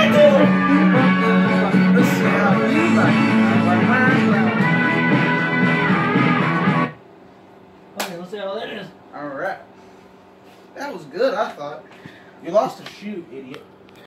Let's see how you like it. Okay, let's see how that is. Alright. That was good, I thought. You lost a shoe, idiot.